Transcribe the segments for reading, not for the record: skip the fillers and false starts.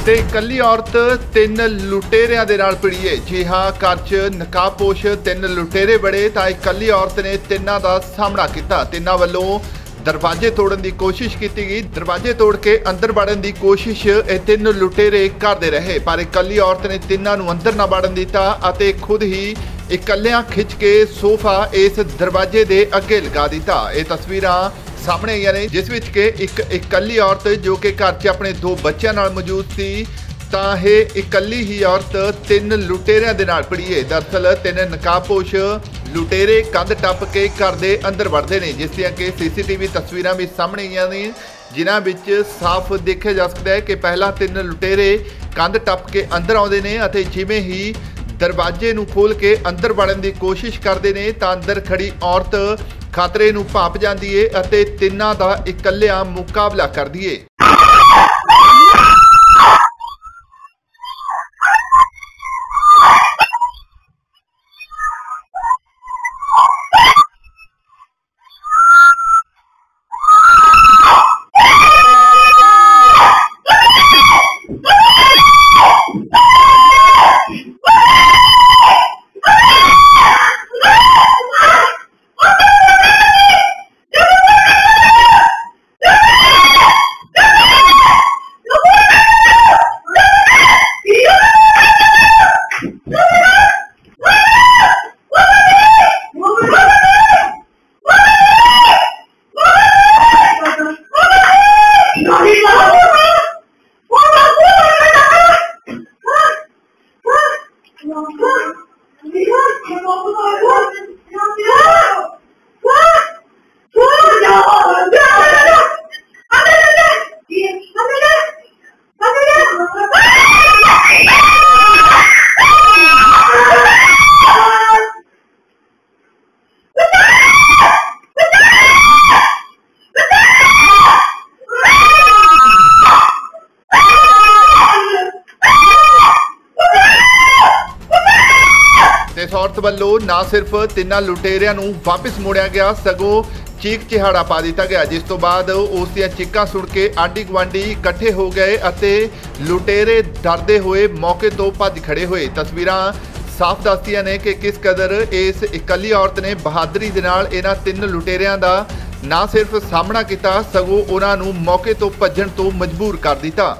ਤੇ ਇਕੱਲੀ ਔਰਤ ਤਿੰਨ ਲੁਟੇਰਿਆਂ ਦੇ ਨਾਲ ਭਿੜੀ ਹੈ। ਜੀ ਹਾਂ, ਘਰ 'ਚ ਨਕਾਬਪੋਸ਼ ਤਿੰਨ ਲੁਟੇਰੇ ਬੜੇ ਤਾਂ ਇਕੱਲੀ ਔਰਤ ਨੇ ਤਿੰਨਾਂ ਦਾ ਸਾਹਮਣਾ ਕੀਤਾ। ਤਿੰਨਾਂ ਵੱਲੋਂ दरवाजे तोड़न की कोशिश की गई। दरवाजे तोड़ के अंदर वड़न की कोशिश ये तीन लुटेरे करते रहे, पर इकल्ली औरत ने तिन्हां नूं अंदर ना वड़न दिता अते खुद ही इकल्लियां खिंच के सोफा इस दरवाजे दे अगे लगा दिता। ये तस्वीरां सामने आईयां ने जिस विच के एक इकल्ली औरत जो कि घर 'च अपने दो बच्चों नाल मौजूद सी ਤਾਂ ਇਹ इकल्ली ही औरत ਤਿੰਨ ਲੁਟੇਰਿਆਂ ਦੇ ਨਾਲ ਭਿੜੀ ਹੈ। दरअसल ਤਿੰਨ नकाबपोश लुटेरे कंध टप के घर के अंदर वड़ते हैं, जिस दियां कि CCTV तस्वीरां भी सामने आईयां ने, जिन्हां विच साफ देखा जा सकता है कि पहला तीन लुटेरे कंध टप के अंदर आउंदे ने अते जिवें ही दरवाजे नूं खोल के अंदर वड़न की कोशिश करते हैं तां अंदर खड़ी औरत खतरे नूं भाप जांदी है अते तिन्नां दा इकल्लियां मुकाबला करदी है। इस औरत वालों ना सिर्फ तिन्ना लुटेरियां नूं वापस मोड़िया गया सगों चीख चिहाड़ा पा दिता गया, जिस तो बाद उस दियां चीकां सुन के आंढी गुआंढी इकट्ठे हो गए अते लुटेरे डरदे हुए मौके तो भज खड़े हुए। तस्वीरां साफ दसदियां ने कि किस कदर इस इकल्ली औरत ने बहादरी दे नाल इन्हां तिन्न लुटेरियां दा ना सिर्फ सामना किया सगों उन्हां नूं मौके तो भज्जण तो मजबूर कर दिता।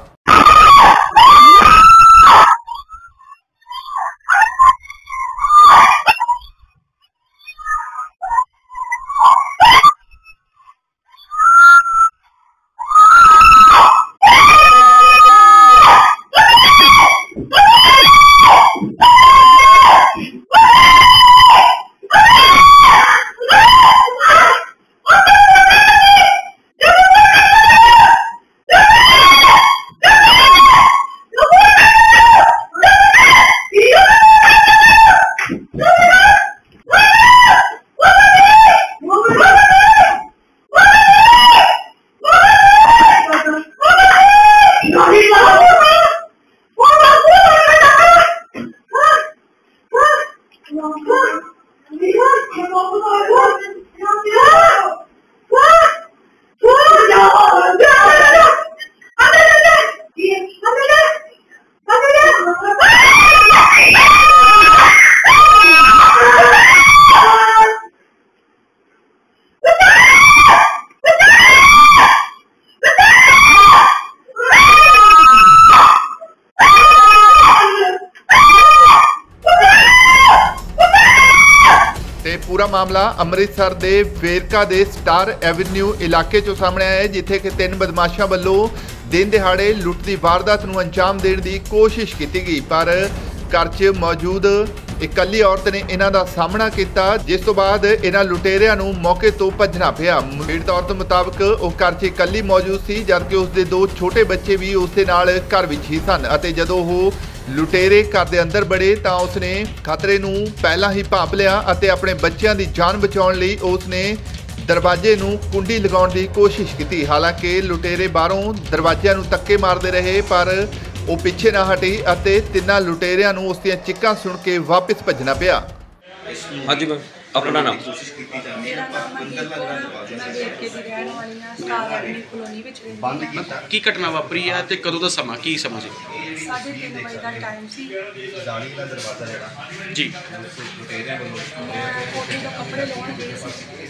पूरा मामला अमृतसर के वेरका के स्टार एवेन्यू इलाके चों सामने आया है, जिथे कि तीन बदमाशों वालों दिन दिहाड़े लुट की वारदात नूं अंजाम देने की कोशिश की गई, पर घर च मौजूद इकल्ली औरत ने इन्हां दा सामना किया, जिस तो बाद इन्हां लुटेरियां नूं मौके तो भजना पिया। पीड़ित औरत मुताबक वो घर च इकल्ली मौजूद सी, जबकि उसके दो छोटे बच्चे भी उसके नाल घर विच ही सन अते जदों वो लुटेरे घर के अंदर बड़े तो उसने खतरे नूं पहला ही भाप लिया अते अपने बच्चों की जान बचाउण लई उसने दरवाजे नूं कुंडी लगाउण की कोशिश की। हालांकि लुटेरे बाहरों दरवाजिਆਂ नूं धक्के मारते रहे पर वो पिछे ना हटी अते तिन्हां लुटेरियां नूं उस दियां चीकां सुन के वापस भजना पिया। हाँ जी मैम। ਆਪਣਾ ਨਾਮ? ਮੇਰਾ ਨਾਮ ਮਨਦੀਪ ਕੌਰ ਹੈ। ਮੈਂ ਵੇਰਕੇ ਦੀ ਰਹਿਣ ਵਾਲੀ ਹਾਂ। ਸਟਾਰ ਐਵਨਿਊ ਕਲੋਨੀ ਵਿੱਚ ਰਹਿੰਦੀ ਹਾਂ। ਕੀ ਘਟਨਾ ਵਾਪਰੀ ਹੈ ਤੇ ਕਦੋਂ ਦਾ ਸਮਾਂ ਕੀ ਸਮਝ 3:30 ਵਜੇ ਦਾ ਟਾਈਮ ਸੀ। ਜੀ? ਮੈਂ ਕੋਠੇ ਤੋਂ ਕੱਪੜੇ ਲਾਉਣ ਗਈ ਸੀ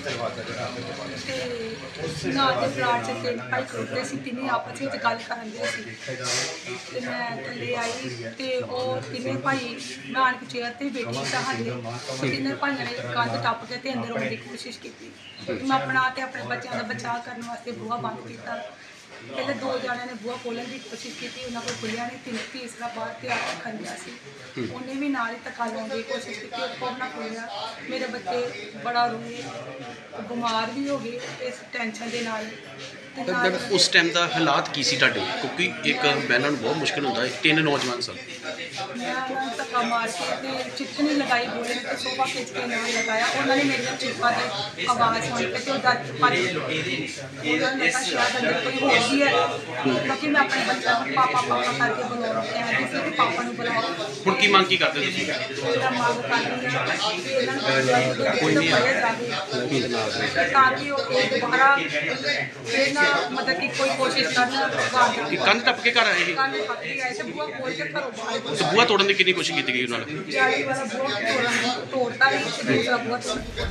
ਤੇ ਨਾਲ ਦੇ ਪਲਾਟ 'ਚ 3 ਭਾਈ ਖੜੋਤੇ ਸੀ। ਤਿੰਨੇ ਆਪਸ ਵਿੱਚ ਗੱਲ ਕਰਨ ਦੇ ਸੀ ਤੇ ਮੈਂ ਥੱਲੇ ਆਈ ਤੇ ਉਹ ਤਿੰਨੇ ਭਾਈ ਮੈਂ ਆਣ ਕੇ ਚੇਅਰ 'ਤੇ ਬੈਠੀ ਸਾਂ। ਹਾਲੇ ਉਹ ਤਿੰਨੇ ਭਾਈਆਂ ਨੇ ਕੰਧ ਟੱਪ ਕੇ ਤੇ ਅੰਦਰ ਆਉਣ ਦੀ ਕੋਸ਼ਿਸ਼ ਕੀਤੀ। ਮੈਂ ਆਪਣਾ ਤੇ ਆਪਣੇ ਬੱਚਿਆਂ ਦਾ ਬਚਾਅ ਕਰਨ ਵਾਸਤੇ ਬੂਹਾ ਬੰਦ ਕੀਤਾ। ਪਹਿਲੇ 2 ਜਣਿਆਂ ਨੇ ਬੂਹਾ ਖੋਲ੍ਹਣ ਦੀ ਕੋਸ਼ਿਸ਼ ਕੀਤੀ, ਉਹਨਾਂ ਕੋਲ ਖੁੱਲਿਆ ਨਹੀਂ। ਤੀਸਰਾ ਬਾਹਰ ਤੇ ਆ ਕੇ ਖੰਡਿਆ ਸੀ। ਉਹਨੇ ਵੀ ਨਾਲ ਹੀ ਧੱਕਾ ਲਾਉਣ ਦੀ ਕੋਸ਼ਿਸ਼ ਕੀਤੀ, ਉਹ ਨਾ ਖੁੱਲਿਆ। ਮੇਰੇ ਬੱਚੇ ਬੜਾ ਰੋਏ, ਬਿਮਾਰ ਵੀ ਹੋ ਗਏ ਇਸ ਟੈਨਸ਼ਨ ਦੇ ਨਾਲ। ਤੇ ਨਾਲ ਉਸ ਟਾਈਮ ਦਾ ਹਾਲਾਤ ਕੀ ਸੀ ਤੁਹਾਡੇ? ਕਿਉਂਕਿ ਇੱਕ ਬਹਿਣਾ ਨੂੰ ਬਹੁਤ ਮੁਸ਼ਕਿਲ ਹੁੰਦਾ ਹੈ। 3 ਨੌਜਵਾਨ ਸਨ। ਮੈਂ ਉਹਨਾਂ ਨੂੰ ਧੱਕਾ ਮਾਰ ਕੇ ਤੇ ਚਿੱਠਣੀ ਲਗਾਈ ਬੋਲੇ ਤੇ ਸੋਫਾ ਖਿੱਚ ਕੇ ਨਾਲ ਲਗਾਇਆ। ਉਹਨਾਂ ਨੇ ਮੇਰੀਆਂ ਚੀਕਾਂ ਦੀ ਆਵਾਜ਼ ਸੁਣ ਕੇ ਤੇ ਉਹ ਡਰ ਭੱਜ ਗਏ। ਉਹਨਾਂ ਨੇ ਕਿਹਾ ਸ਼ਾਇਦ ਅੰਦਰ ਕੋਈ ਹੋਰ ਵੀ ਹੈ, ਕਿਉਂਕਿ ਮੈਂ ਆਪਣੇ ਬੱਚਿਆਂ ਨੂੰ ਪਾਪਾ ਪਾਪਾ ਕਰਕੇ ਬੁਲਾਉਣਾ ਕਹਿੰਦੀ ਸੀ ਕਿ ਪਾਪਾ ਨੂੰ ਬੁਲਾਓ। ਹੁਣ ਕੀ ਮੰਗ ਕੀ ਕਰਦੇ ਤੁਸੀਂ? ਮੇਰਾ ਮੰਗ ਕਰਦੀ ਹਾਂ ਕਿ ਇਹਨਾਂ ਨੂੰ ਕੋਈ ਨਹੀਂ ਫੜਿਆ ਜਾਵੇ ਤਾਂ ਕਿ ਉਹ ਦੁਬਾਰਾ ਫਿਰ ਨਾ ਮਤਲਬ ਕਿ ਕੋਈ ਕੋਸ਼ਿਸ਼ ਕਰਨ। ਕਿ ਕੰਧ ਟੱਪ ਕੇ ਘਰ ਆਏ ਸੀ? ਕੰਧ ਪੱਕੀ ਆਏ ਤੇ ਬੂਹਾ ਖੋਲ ਕੇ ਘਰੋਂ ਬਾਹਰ ਤੇ ਬੂਹਾ ਤੋੜਨ ਦੀ ਕਿੰਨੀ ਕੋਸ਼ਿਸ਼ ਕੀਤੀ ਗਈ ਉਹਨਾਂ ਨਾਲ? ਜਾਲੀ ਵਾਲਾ ਬੂਹਾ ਤੋੜਤਾ ਹੀ ਤੇ ਦੂਸਰਾ ਬੂਹਾ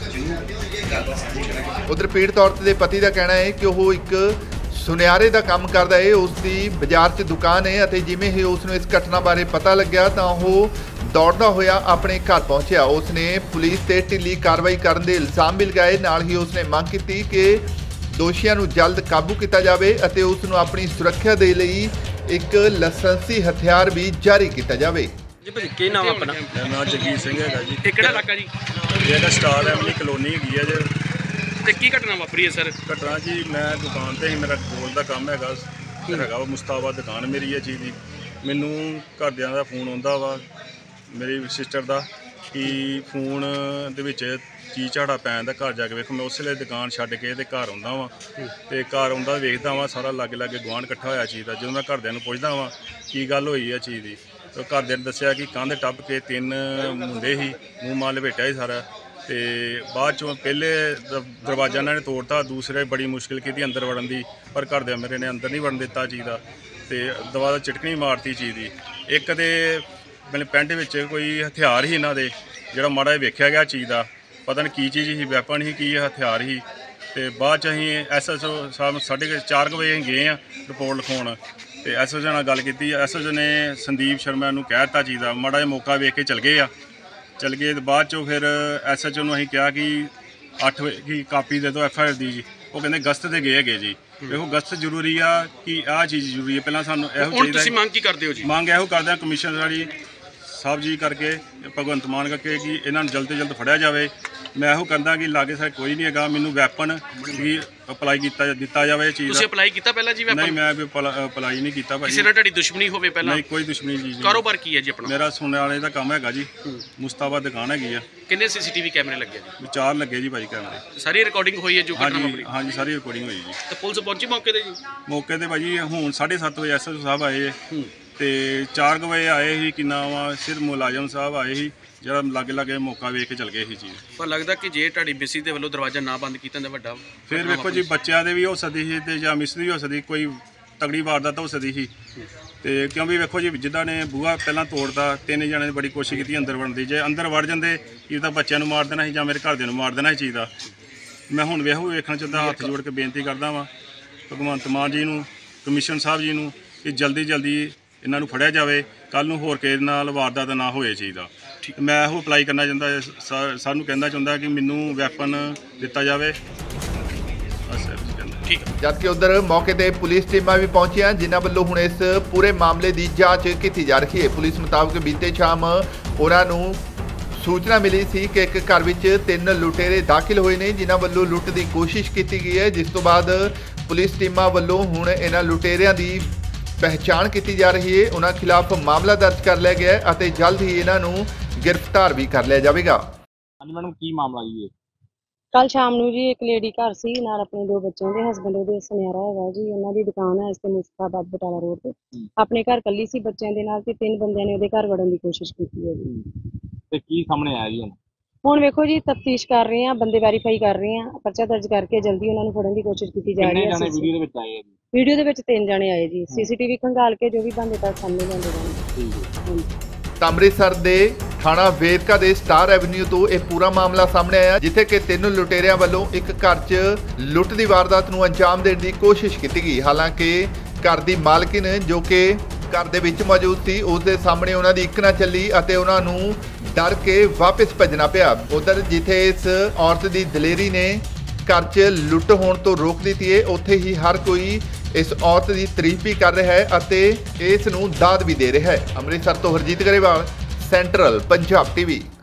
ਉਧਰ ਪੀੜਤ ਔਰਤ ਦੇ ਪਤੀ ਦਾ ਕਹਿਣਾ ਹੈ ਕਿ ਉਹ ਇੱਕ ਸੁਨਿਆਰੇ ਦਾ ਕੰਮ ਕਰਦਾ ਹੈ। ਉਸ ਦੀ ਬਾਜ਼ਾਰ 'ਚ ਦੁਕਾਨ ਹੈ ਅਤੇ ਜਿਵੇਂ ਹੀ ਉਸ ਨੂੰ ਇਸ ਘਟਨਾ ਬਾਰੇ ਪਤਾ ਲੱਗਿਆ ਤਾਂ ਉਹ ਦੌੜਦਾ ਹੋਇਆ ਆਪਣੇ ਘਰ ਪਹੁੰਚਿਆ। ਉਸ ਨੇ ਪੁਲਿਸ ਤੇ ਢਿੱਲੀ ਕਾਰਵਾਈ ਕਰਨ ਦੇ ਇਲਜ਼ਾਮ ਵੀ ਲਗਾਏ। ਨਾਲ ਹੀ ਉਸ ਨੇ ਮੰਗ ਕੀਤੀ ਕਿ ਦੋਸ਼ੀਆਂ ਨੂੰ ਜਲਦ ਕਾਬੂ ਕੀਤਾ ਜਾਵੇ ਅਤੇ ਉਸ ਨੂੰ ਆਪਣੀ ਸੁਰੱਖਿਆ ਦੇ ਲਈ ਇੱਕ ਲਾਇਸੈਂਸੀ ਹਥਿਆਰ ਵੀ ਜਾਰੀ ਕੀਤਾ ਜਾਵੇ। ਜੀ ਭਾਜੀ ਕੀ ਨਾਮ ਆਪਣਾ? ਮੇਰਾ ਨਾਮ ਜਗੀਰ ਸਿੰਘ ਹੈਗਾ ਜੀ। ਇਹ ਕਿਹੜਾ ਇਲਾਕਾ ਜੀ? ਇਹ ਹੈਗਾ ਸਟਾਰ ਐਵਨਿਊ ਕਲੋਨੀ ਹੈਗੀ ਹੈ ਜੀ। ਤੇ ਕੀ ਘਟਨਾ ਵਾਪਰੀ ਹੈ ਸਰ? ਘਟਨਾ ਜੀ, ਮੈਂ ਦੁਕਾਨ ਤੇ ਹੀ, ਮੇਰਾ ਗੋਲ ਦਾ ਕੰਮ ਹੈਗਾ ਵਾ ਮੁਸਤਾਬਾਦ ਦੁਕਾਨ ਮੇਰੀ ਇਹ ਚੀਜ਼ ਦੀ। ਮੈਨੂੰ ਘਰਦਿਆਂ ਦਾ ਫੋਨ ਆਉਂਦਾ ਵਾ ਮੇਰੀ ਸਿਸਟਰ ਦਾ ਕਿ ਫੋਨ ਦੇ ਵਿੱਚ ਚੀਜ਼ ਝਾੜਾ ਪੈਣ ਦਾ, ਘਰ ਜਾ ਕੇ ਵੇਖੋ। ਮੈਂ ਉਸੇ ਵੇਲੇ ਦੁਕਾਨ ਛੱਡ ਕੇ ਤੇ ਘਰ ਆਉਂਦਾ ਵਾਂ ਤੇ ਘਰ ਆਉਂਦਾ ਵੇਖਦਾ ਵਾਂ ਸਾਰਾ ਲਾਗੇ ਗੁਆਂਢ ਇਕੱਠਾ ਹੋਇਆ ਚੀਜ਼ ਦਾ। ਜਦੋਂ ਮੈਂ ਘਰਦਿਆਂ ਨੂੰ ਪੁੱਛਦਾ ਵਾਂ ਕੀ ਗੱਲ ਹੋਈ ਹੈ ਚੀਜ਼ ਦੀ, ਤਾਂ ਘਰਦਿਆਂ ਨੇ ਦੱਸਿਆ ਕਿ ਕੰਧ ਟੱਪ ਕੇ 3 ਮੁੰਡੇ ਸੀ, ਮੂੰਹ ਮਾਂ ਲਪੇਟਿਆ ਸੀ ਸਾਰਾ। ਤੇ ਬਾਅਦ ਚੋਂ ਪਹਿਲੇ ਦਰਵਾਜ਼ਾ ਇਹਨਾਂ ਨੇ ਤੋੜਤਾ, ਦੂਸਰੇ ਬੜੀ ਮੁਸ਼ਕਿਲ ਕੀਤੀ ਅੰਦਰ ਵੜਨ ਦੀ, ਪਰ ਘਰਦਿਆਂ ਮੇਰੇ ਨੇ ਅੰਦਰ ਨਹੀਂ ਵੜਨ ਦਿੱਤਾ ਚੀਜ਼ ਦਾ ਤੇ ਦੁਬਾਰਾ ਚਟਕਣੀ ਮਾਰਤੀ ਚੀਜ਼ ਦੀ। ਇੱਕ ਤੇ ਮੇਰੇ ਪੈਂਟ ਵਿੱਚ ਕੋਈ ਹਥਿਆਰ ਸੀ ਇਹਨਾਂ ਦੇ, ਜਿਹੜਾ ਮਾੜਾ ਜਿਹਾ ਵੇਖਿਆ ਗਿਆ ਚੀਜ਼ ਦਾ, ਪਤਾ ਨਹੀਂ ਕੀ ਚੀਜ਼ ਸੀ, ਵੈਪਨ ਸੀ ਕੀ ਹਥਿਆਰ ਸੀ। ਤੇ ਬਾਅਦ 'ਚ ਅਸੀਂ SHO ਸਾਹਿਬ 4:30 ਵਜੇ ਅਸੀਂ ਗਏ ਹਾਂ ਰਿਪੋਰਟ ਲਿਖਾਉਣ ਤੇ SHO ਨਾਲ ਗੱਲ ਕੀਤੀ। SHO ਨੇ ਸੰਦੀਪ ਸ਼ਰਮਾ ਨੂੰ ਕਹਿ ਦਿੱਤਾ ਚੀਜ਼ ਦਾ, ਮਾੜਾ ਜਿਹਾ ਮੌਕਾ ਵੇਖ ਕੇ ਚਲ ਗਏ ਤੇ ਬਾਅਦ 'ਚੋਂ ਫਿਰ SHO ਨੂੰ ਅਸੀਂ ਕਿਹਾ ਕਿ 8 ਵਜੇ ਕੀ ਕਾਪੀ ਦੇ ਦਿਓ FIR ਦੀ ਜੀ। ਉਹ ਕਹਿੰਦੇ ਗਸਤ ਤੇ ਗਏ ਹੈਗੇ ਜੀ। ਵੇਖੋ ਗਸਤ ਜ਼ਰੂਰੀ ਆ ਕਿ ਆਹ ਚੀਜ਼ ਜ਼ਰੂਰੀ ਹੈ, ਪਹਿਲਾਂ ਸਾਨੂੰ ਇਹੋ ਚਾਹੀਦਾ। ਤੁਸੀਂ ਮੰਗ ਕੀ ਕਰਦੇ ਹੋ ਜੀ? ਮੰਗ ਇਹੋ ਕਰਦੇ ਹਾਂ ਕਮਿਸ਼ਨਰ ਵਾਲੀ ਸਾਹਿਬ ਜੀ ਕਰਕੇ, ਭਗਵੰਤ ਮਾਨ ਕਰਕੇ, ਕਿ ਇਹਨਾਂ ਨੂੰ ਜਲਦ ਤੋਂ ਜਲਦ ਫੜਿਆ ਜਾਵੇ। ਮੈਂ ਇਹੋ ਕਹਿੰਦਾ ਕਿ ਲਾਗੇ ਸਾਡੇ ਕੋਈ ਨਹੀਂ ਹੈਗਾ, ਮੈਨੂੰ ਵੈਪਨ ਵੀ ਅਪਲਾਈ ਦਿੱਤਾ ਜਾਵੇ ਚੀਜ਼ ਦਾ। ਤੁਸੀਂ ਅਪਲਾਈ ਕੀਤਾ ਪਹਿਲਾਂ ਜੀ ਵੈਪਨ? ਨਹੀਂ, ਮੈਂ ਵੀ ਅਪਲਾਈ ਨਹੀਂ ਕੀਤਾ ਭਾਜੀ। ਕਿਸੇ ਨਾਲ ਤੁਹਾਡੀ ਦੁਸ਼ਮਣੀ ਹੋਵੇ ਪਹਿਲਾਂ? ਨਹੀਂ, ਕੋਈ ਦੁਸ਼ਮਣੀ ਜੀ। ਕਾਰੋਬਾਰ ਕੀ ਹੈ ਜੀ ਆਪਣਾ? ਮੇਰਾ ਸੁਣਨ ਵਾਲੇ ਦਾ ਕੰਮ ਹੈਗਾ ਜੀ, ਮੁਸਤਾਬਾਦ ਦੁਕਾਨ ਹੈਗੀ ਆ। ਕਿੰਨੇ CCTV ਕੈਮਰੇ ਲੱਗੇ ਜੀ? 4 ਲੱਗੇ ਜੀ ਭਾਜੀ ਕੈਮਰੇ। ਸਾਰੀ ਰਿਕਾਰਡਿੰਗ ਹੋਈ ਹੈ ਜੋ ਘਟਨਾ ਵਾਪਰੀ? ਹਾਂਜੀ, ਸਾਰੀ ਰਿਕਾਰਡਿੰਗ ਹੋਈ ਜੀ। ਤੇ ਪੁਲਿਸ ਪਹੁੰਚੀ ਮੌਕੇ ਤੇ ਜੀ? ਮੌਕੇ ਤੇ ਭਾਜੀ ਹੁਣ 7:30 ਵਜੇ SHO ਸਾਹਿਬ ਆਏ ਤੇ 4 ਵਜੇ ਆਏ ਸੀ, ਕਿੰਨਾ ਵਾ ਸਿਰ ਮੁਲਾਜ਼ਮ ਸਾਹਿਬ ਆਏ ਸੀ, ਜਿਹੜਾ ਲਾਗੇ ਮੌਕਾ ਵੇਖ ਕੇ ਚਲ ਗਏ ਸੀ ਚੀਜ਼। ਪਰ ਲੱਗਦਾ ਕਿ ਜੇ ਤੁਹਾਡੀ ਮਿਸੀ ਦੇ ਵੱਲੋਂ ਦਰਵਾਜ਼ਾ ਨਾ ਬੰਦ ਕੀਤਾ ਤਾਂ ਵੱਡਾ ਫਿਰ ਵੇਖੋ ਜੀ, ਬੱਚਿਆਂ ਦੇ ਵੀ ਹੋ ਸਕਦੀ ਸੀ ਤੇ ਜਾਂ ਮਿਸ ਵੀ ਹੋ ਸਕਦੀ, ਕੋਈ ਤਗੜੀ ਵਾਰਦਾਤ ਹੋ ਸਕਦੀ ਸੀ। ਤੇ ਕਿਉਂਕਿ ਵੇਖੋ ਜੀ, ਜਿੱਦਾਂ ਨੇ ਬੂਹਾ ਪਹਿਲਾਂ ਤੋੜਦਾ, 3 ਜਣਿਆਂ ਨੇ ਬੜੀ ਕੋਸ਼ਿਸ਼ ਕੀਤੀ ਅੰਦਰ ਵੜਨ ਦੀ। ਜੇ ਅੰਦਰ ਵੜ ਜਾਂਦੇ ਇਹ ਤਾਂ ਬੱਚਿਆਂ ਨੂੰ ਮਾਰ ਦੇਣਾ ਸੀ ਜਾਂ ਮੇਰੇ ਘਰਦਿਆਂ ਨੂੰ ਮਾਰ ਦੇਣਾ ਸੀ ਚੀਜ਼ ਦਾ। ਮੈਂ ਹੁਣ ਵੇਖਣਾ ਚਾਹੁੰਦਾ, ਹੱਥ ਜੋੜ ਕੇ ਬੇਨਤੀ ਕਰਦਾ ਵਾਂ ਭਗਵੰਤ ਮਾਨ ਜੀ ਨੂੰ, ਕਮਿਸ਼ਨ ਸਾਹਿਬ ਜੀ ਨੂੰ, ਕਿ ਜਲਦੀ ਇਹਨਾਂ ਨੂੰ ਫੜਿਆ ਜਾਵੇ। ਕੱਲ ਨੂੰ ਹੋਰ ਕਿਸੇ ਨਾਲ ਵਾਰਦਾਤ ਨਾ ਹੋਏ ਚੀਜ਼ ਦਾ। ਮੈਂ ਇਹੋ ਅਪਲਾਈ ਕਰਨਾ ਚਾਹੁੰਦਾ, ਸਾਨੂੰ ਕਹਿਣਾ ਚਾਹੁੰਦਾ ਕਿ ਮੈਨੂੰ ਵੈਪਨ ਦਿੱਤਾ ਜਾਵੇ। ਠੀਕ ਹੈ। ਜਦਕਿ ਉਧਰ ਮੌਕੇ ਤੇ ਪੁਲਿਸ ਟੀਮਾਂ ਵੀ ਪਹੁੰਚੀਆਂ, ਜਿਨ੍ਹਾਂ ਵੱਲੋਂ ਹੁਣ ਇਸ ਪੂਰੇ ਮਾਮਲੇ ਦੀ ਜਾਂਚ ਕੀਤੀ ਜਾ ਰਹੀ ਹੈ। ਪੁਲਿਸ ਮੁਤਾਬਕ ਬੀਤੇ ਸ਼ਾਮ ਉਹਨਾਂ ਨੂੰ ਸੂਚਨਾ ਮਿਲੀ ਸੀ ਕਿ ਇੱਕ ਘਰ ਵਿੱਚ 3 ਲੁਟੇਰੇ ਦਾਖਲ ਹੋਏ ਨੇ, ਜਿਨ੍ਹਾਂ ਵੱਲੋਂ ਲੁੱਟ ਦੀ ਕੋਸ਼ਿਸ਼ ਕੀਤੀ ਗਈ ਹੈ। ਜਿਸ ਤੋਂ ਬਾਅਦ ਪੁਲਿਸ ਟੀਮਾਂ ਵੱਲੋਂ ਹੁਣ ਇਹਨਾਂ ਲੁਟੇਰਿਆਂ ਦੀ ਪਹਿਚਾਣ ਕੀਤੀ ਜਾ ਰਹੀ ਹੈ। ਉਹਨਾਂ ਖਿਲਾਫ ਮਾਮਲਾ ਦਰਜ ਕਰ ਲਿਆ ਗਿਆ ਹੈ ਅਤੇ ਜਲਦ ਹੀ ਇਹਨਾਂ ਨੂੰ गिरफ्तार भी कर लिया जाएगा। ਹਾਂਜੀ ਮੈਡਮ, ਕੀ ਮਾਮਲਾ ਜੀ ਇਹ? ਕੱਲ ਸ਼ਾਮ ਨੂੰ ਜੀ ਇੱਕ ਲੇਡੀ ਘਰ ਸੀ ਨਾਲ ਆਪਣੇ 2 ਬੱਚਿਆਂ ਦੇ, ਹਸਬੈਂਡ ਉਹਦੇ ਸੁਨਿਆਰਾ ਹੈਗਾ ਜੀ। ਉਹਨਾਂ ਦੀ ਦੁਕਾਨ ਹੈ ਇਸ ਤੇ ਮੁਸਤਾਬਾਦ ਬਟਾਲਾ ਰੋਡ ਤੇ। ਆਪਣੇ ਘਰ ਕੱਲੀ ਸੀ ਬੱਚਿਆਂ ਦੇ ਨਾਲ ਤੇ 3 ਬੰਦਿਆਂ ਨੇ ਉਹਦੇ ਘਰ ਵੜਨ ਦੀ ਕੋਸ਼ਿਸ਼ ਕੀਤੀ ਹੈ ਜੀ। ਤੇ ਕੀ ਸਾਹਮਣੇ ਆਇਆ ਜੀ ਹੁਣ ਵੇਖੋ ਜੀ ਤਫਤੀਸ਼ ਕਰ ਰਹੇ ਆ, ਬੰਦੇ ਵੈਰੀਫਾਈ ਕਰ ਰਹੇ ਆ, ਪਰਚਾ ਦਰਜ ਕਰਕੇ ਜਲਦੀ ਉਹਨਾਂ ਨੂੰ ਫੜਨ ਦੀ ਕੋਸ਼ਿਸ਼ ਕੀਤੀ ਜਾ ਕਿੰਨੇ ਰਹੀ ਜਾਣੇ ਹੈ। ਵੀਡੀਓ ਦੇ ਵਿੱਚ ਆਏ ਆ ਜੀ? ਵੀਡੀਓ ਦੇ ਵਿੱਚ 3 ਜਣੇ ਆਏ ਜੀ। ਸੀਸੀਟੀਵੀ ਖੰਗਾਲ ਕੇ ਜੋ ਵੀ ਬੰਦੇ ਤੱਕ ਸਾਹਮਣੇ ਲਿਆਂਦੇ ਜਾਣਗੇ। ਠੀਕ ਹੈ। ਹਾਂਜੀ। ਤਾਂ ਅੰਮ੍ਰਿਤਸਰ ਦੇ ਥਾਣਾ ਵੇਰਕਾ ਦੇ ਸਟਾਰ ਐਵਨਿਊ ਤੋਂ ਇਹ ਪੂਰਾ ਮਾਮਲਾ ਸਾਹਮਣੇ ਆਇਆ, ਜਿੱਥੇ ਕਿ 3 ਲੁਟੇਰਿਆਂ ਵੱਲੋਂ ਇੱਕ ਘਰ 'ਚ ਲੁੱਟ ਦੀ ਵਾਰਦਾਤ ਨੂੰ ਅੰਜਾਮ ਦੇਣ ਦੀ ਕੋਸ਼ਿਸ਼ ਕੀਤੀ ਗਈ। ਹਾਲਾਂਕਿ ਘਰ ਦੀ ਮਾਲਕਿਨ ਜੋ ਕਿ ਘਰ ਦੇ ਵਿੱਚ ਮੌਜੂਦ ਸੀ, ਉਸ ਦੇ ਸਾਹਮਣੇ ਉਹਨਾਂ ਦੀ ਇੱਕ ਨਾ ਚੱਲੀ ਅਤੇ ਉਹਨਾਂ ਨੂੰ ਡਰ ਕੇ ਵਾਪਸ ਭੱਜਣਾ ਪਿਆ। ਉਧਰ ਜਿੱਥੇ ਇਸ ਔਰਤ ਦੀ ਦਲੇਰੀ ਨੇ ਘਰ 'ਚ ਲੁੱਟ ਹੋਣ ਤੋਂ ਰੋਕ ਦਿੱਤੀ ਹੈ, ਉੱਥੇ ਹੀ ਹਰ ਕੋਈ ਇਸ ਔਰਤ ਦੀ ਤਾਰੀਫ ਵੀ ਕਰ ਰਿਹਾ ਹੈ ਅਤੇ ਇਸ ਨੂੰ ਦਾਦ ਵੀ ਦੇ ਰਿਹਾ ਹੈ। ਅੰਮ੍ਰਿਤਸਰ ਤੋਂ ਹਰਜੀਤ ਗਰੇਵਾਲ, ਸੈਂਟਰਲ ਪੰਜਾਬ ਟੀਵੀ।